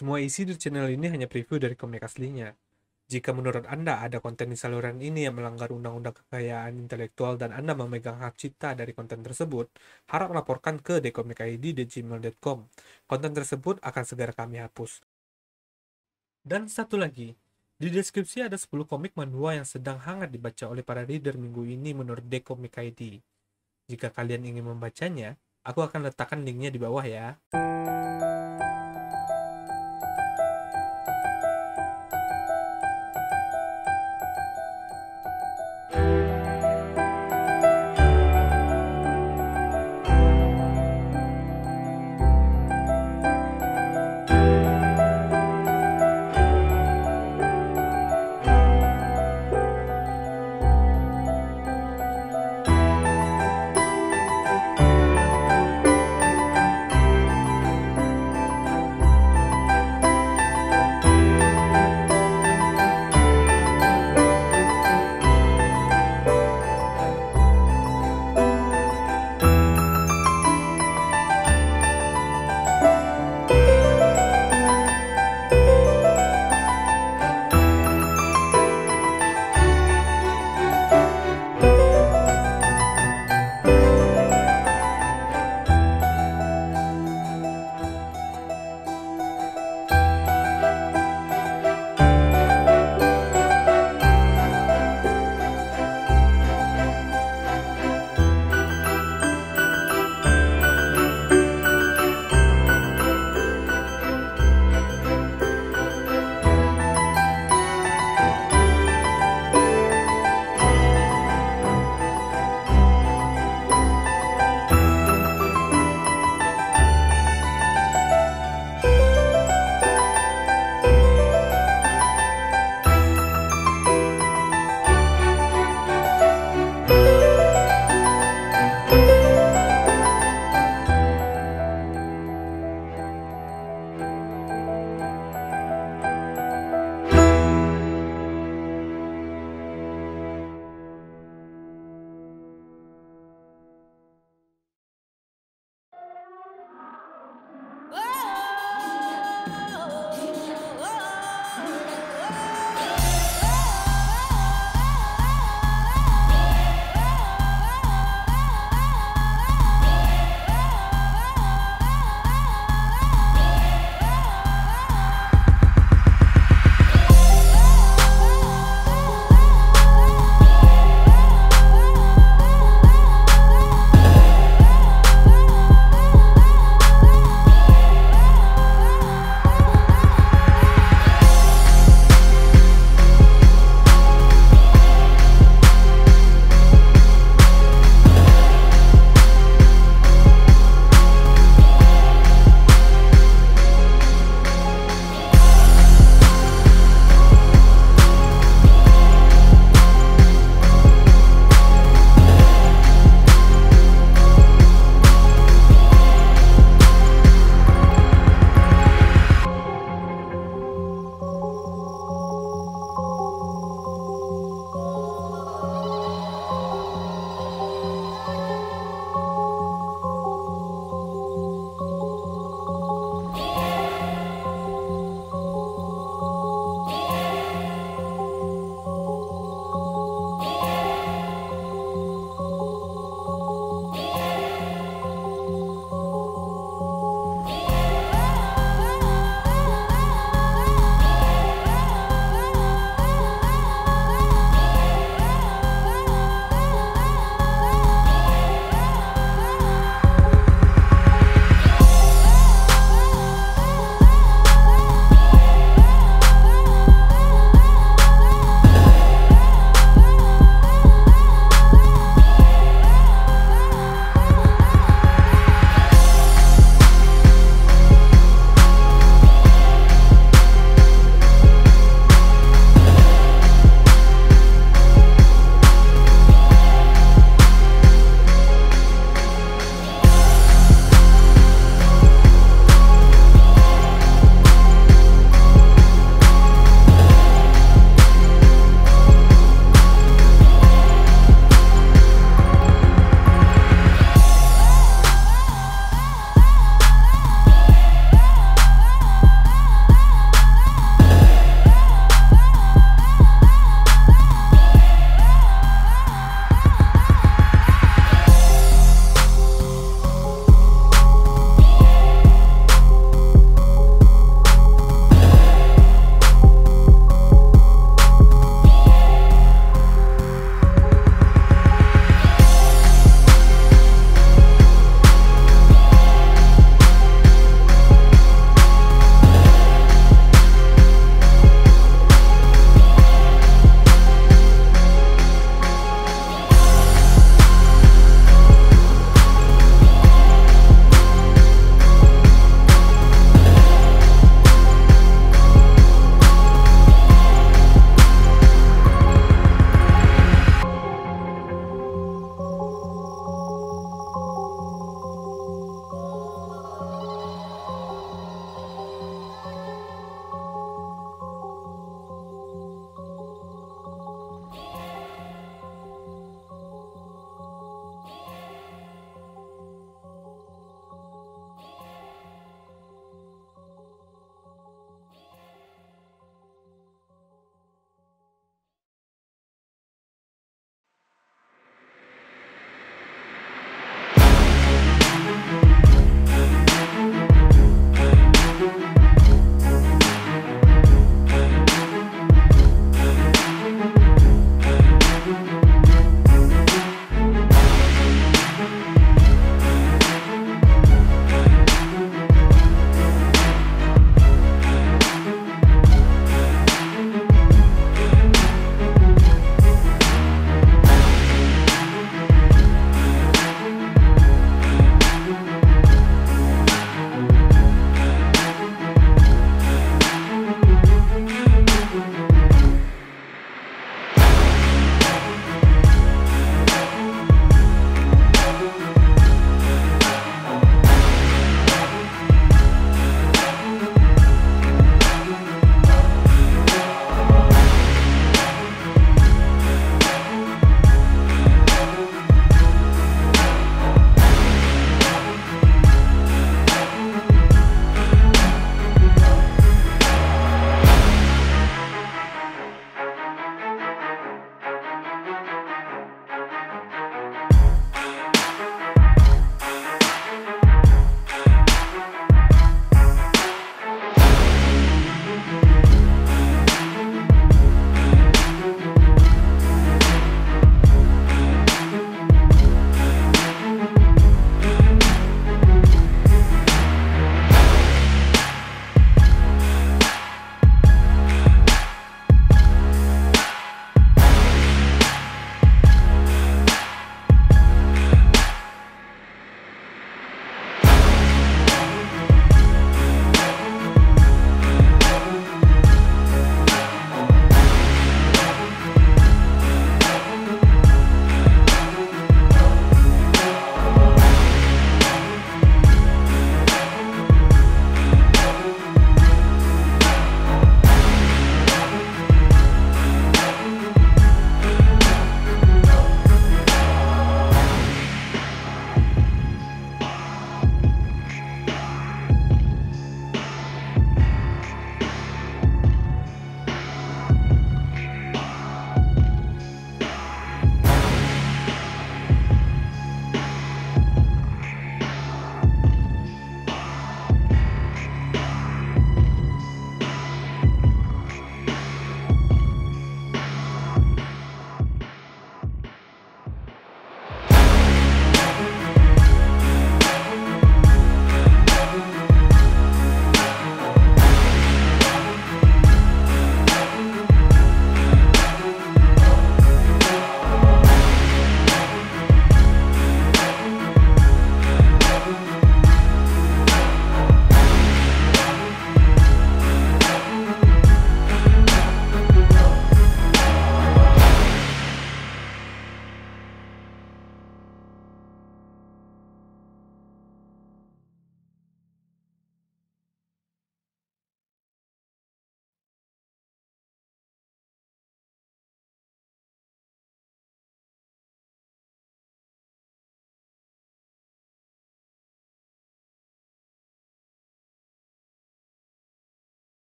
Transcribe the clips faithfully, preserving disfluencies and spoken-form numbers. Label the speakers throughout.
Speaker 1: Semua isi di channel ini hanya preview dari komik aslinya. Jika menurut Anda ada konten di saluran ini yang melanggar undang-undang kekayaan intelektual dan Anda memegang hak cipta dari konten tersebut, harap laporkan ke dekomikid di gmail dot com. Konten tersebut akan segera kami hapus. Dan satu lagi, di deskripsi ada sepuluh komik manhwa yang sedang hangat dibaca oleh para reader minggu ini menurut dekomikid. Jika kalian ingin membacanya, aku akan letakkan linknya di bawah ya.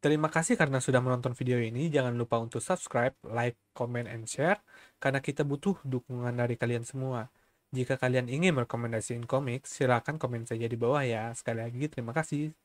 Speaker 1: Terima kasih karena sudah menonton video ini. Jangan lupa untuk subscribe, like, comment, and share, karena kita butuh dukungan dari kalian semua. Jika kalian ingin merekomendasikan komik, silakan komen saja di bawah ya. Sekali lagi, terima kasih.